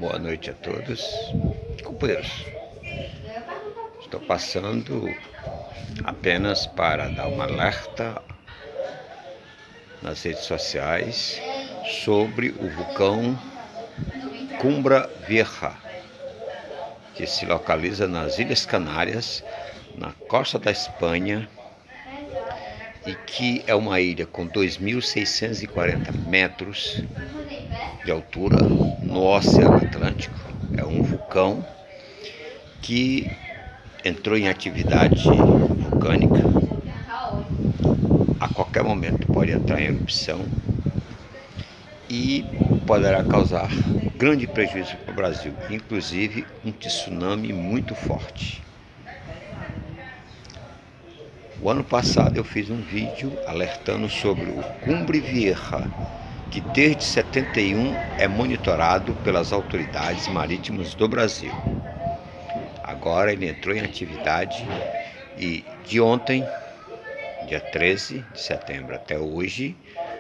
Boa noite a todos, companheiros. Estou passando apenas para dar um alerta nas redes sociais sobre o vulcão Cumbre Vieja, que se localiza nas Ilhas Canárias, na costa da Espanha, e que é uma ilha com 2.640 metros de altura no Oceano Atlântico. É um vulcão que entrou em atividade vulcânica. A qualquer momento pode entrar em erupção e poderá causar grande prejuízo para o Brasil, inclusive um tsunami muito forte. O ano passado eu fiz um vídeo alertando sobre o Cumbre Vieja, que desde 71 é monitorado pelas autoridades marítimas do Brasil. Agora ele entrou em atividade e de ontem, dia 13 de setembro, até hoje,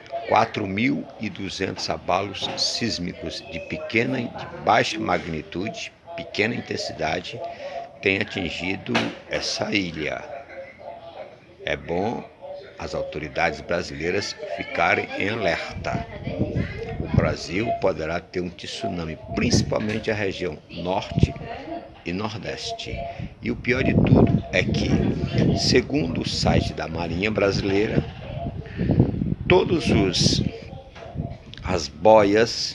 4.200 abalos sísmicos de baixa magnitude, pequena intensidade, têm atingido essa ilha. É bom as autoridades brasileiras ficarem em alerta. O Brasil poderá ter um tsunami, principalmente a região norte e nordeste. E o pior de tudo é que, segundo o site da Marinha Brasileira, as boias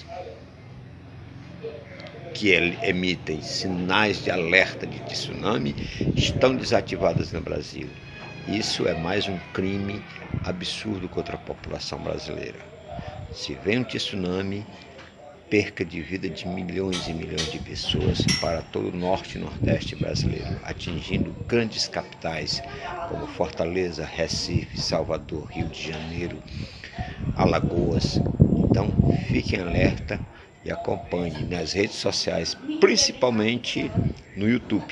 que emitem sinais de alerta de tsunami estão desativadas no Brasil. Isso é mais um crime absurdo contra a população brasileira. Se vem um tsunami, perca de vida de milhões e milhões de pessoas para todo o norte e nordeste brasileiro, atingindo grandes capitais como Fortaleza, Recife, Salvador, Rio de Janeiro, Alagoas. Então, fiquem alerta e acompanhem nas redes sociais, principalmente no YouTube,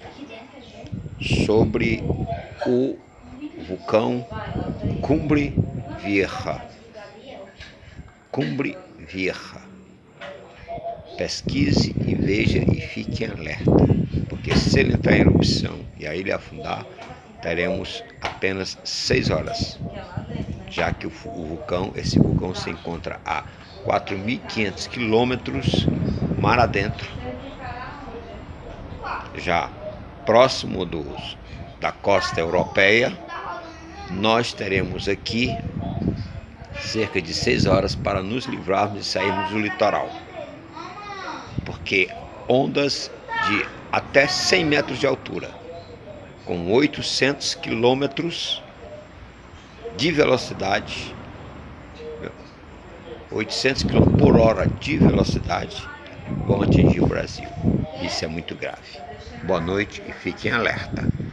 sobre o vulcão Cumbre Vieja. Cumbre Vieja. Pesquise e veja e fique em alerta, porque se ele entrar em erupção e a ilha afundar, teremos apenas 6 horas, já que esse vulcão se encontra a 4.500 quilômetros mar adentro, já próximo da costa europeia. Nós teremos aqui cerca de 6 horas para nos livrarmos e sairmos do litoral, porque ondas de até 100 metros de altura, com 800 quilômetros de velocidade, 800 km por hora de velocidade, vão atingir o Brasil. Isso é muito grave. Boa noite e fiquem alerta.